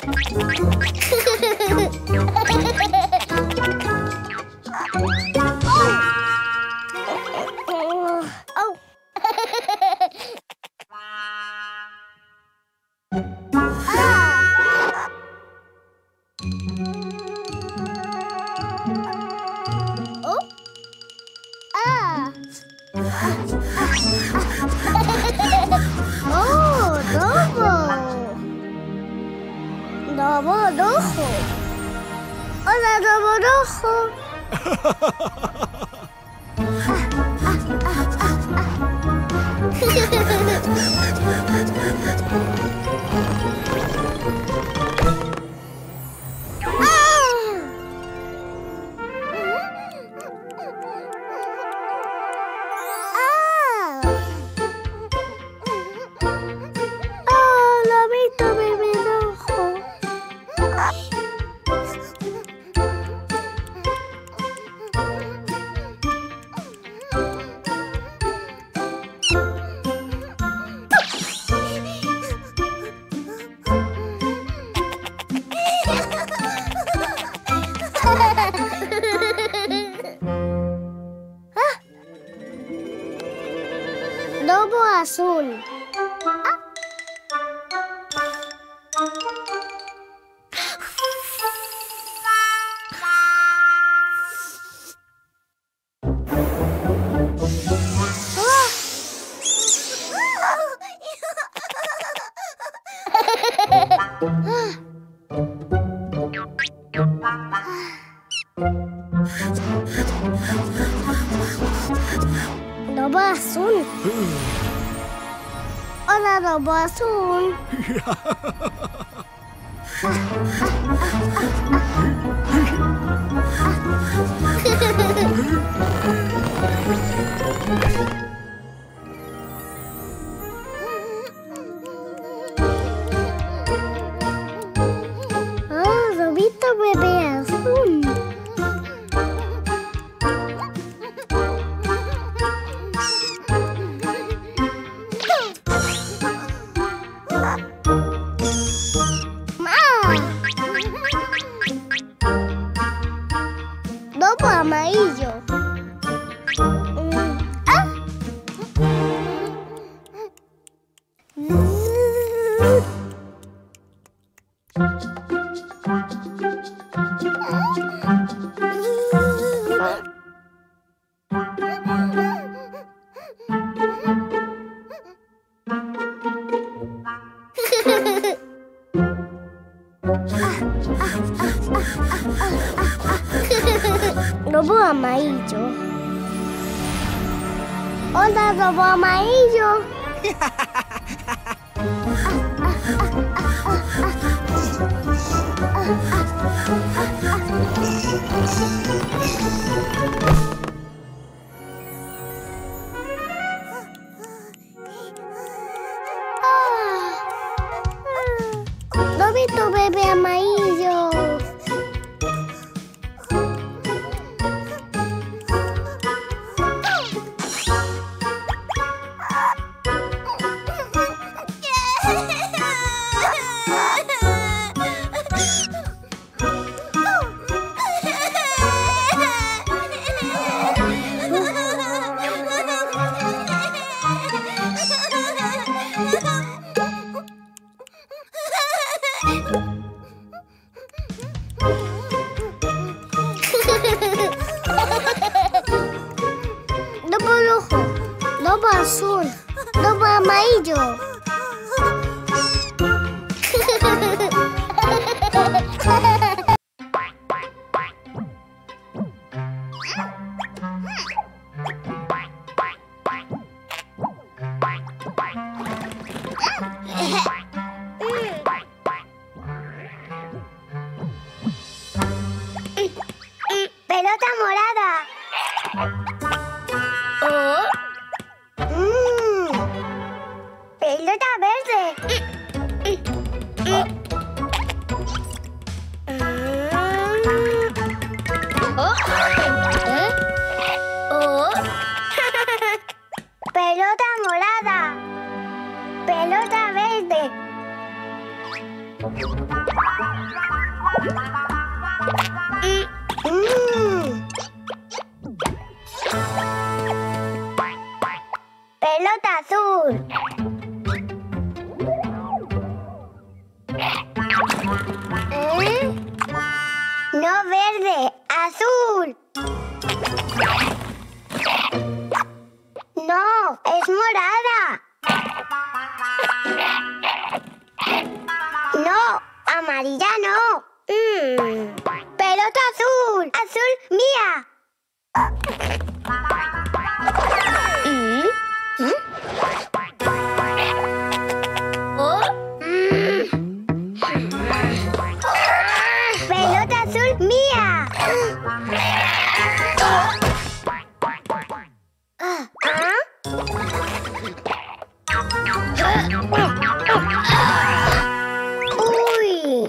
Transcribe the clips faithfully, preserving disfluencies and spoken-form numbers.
Lobo azul. Lobo azul. Hola, lobo azul. Oh, lobito bebé azul. Lobo amarillo. Mm. ¡Ah! Lobo amarillo. Hola, lobo amarillo. Lobito bebé amarillo. Lobo rojo, lobo azul, lobo amarillo. Pelota morada. Oh. Mm. Pelota Mm. Pelota azul. ¿Eh? No verde, azul. No, es morada. No, amarilla no. Mm. Pelota azul, azul mía. Mm. ¿Mm? Oh. Mm. Pelota azul mía. ¿Ah? Uy.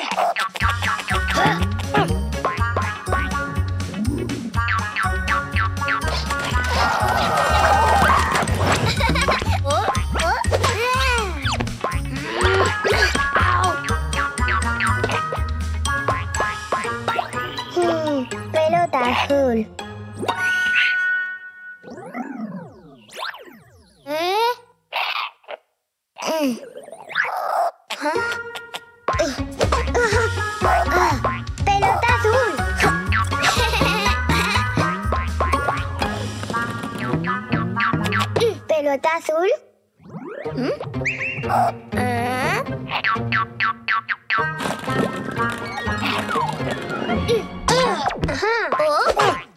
Hmm, pelota azul. ¿Eh? Mm. ¿Ah? Ah, pelota azul. ¿Pelota azul? ¿Mm? ¿Ah? Ajá. Oh.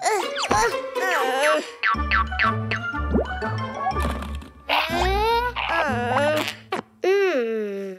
Mm.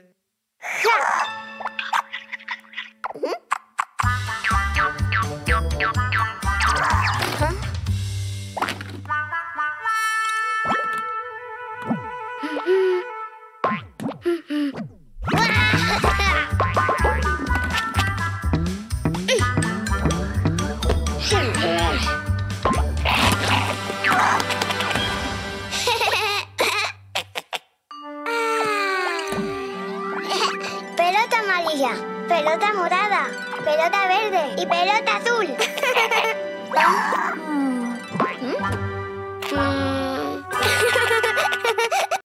Pelota amarilla, pelota morada, pelota verde y pelota azul. ¿Mm? ¿Mm?